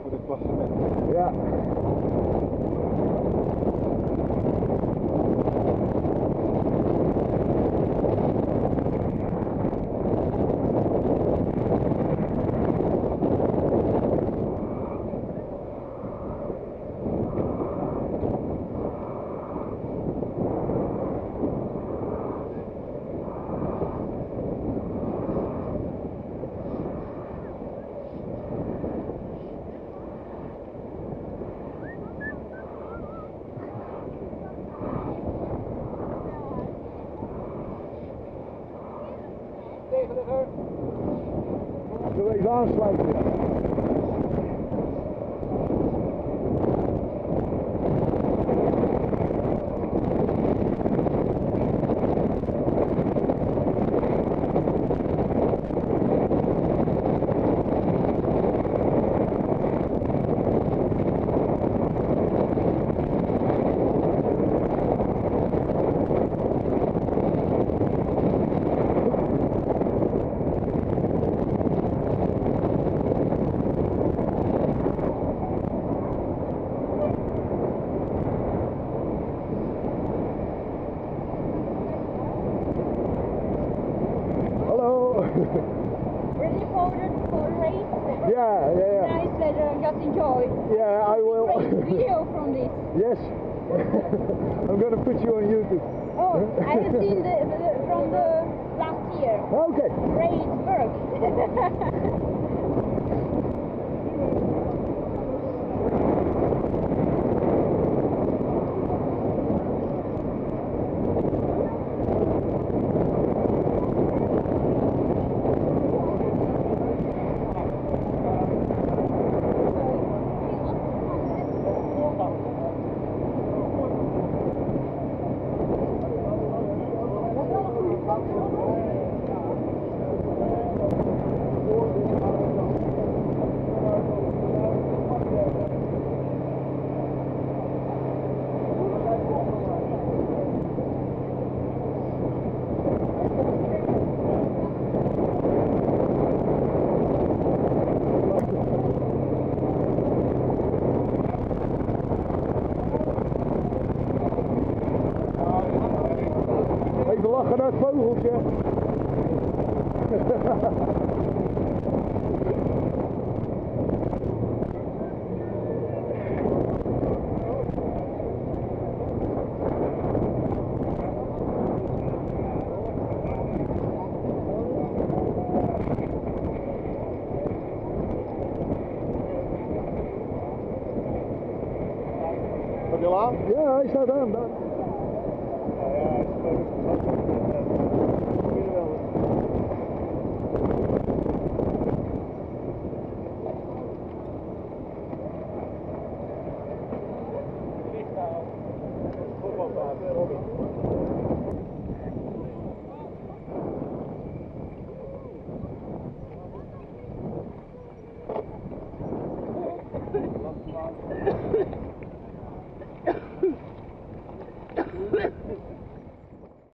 voor het klassement. Ja. Tegenligger. Doe even aansluiten. Ready for the race? Yeah. Nice weather, just enjoy. Yeah, I will. Great video from this. Yes. I'm going to put you on YouTube. Oh, I have seen from the last year. Okay. Great work. Even lachen naar het vogeltje. Staat hij al aan? Ja, hij staat aan.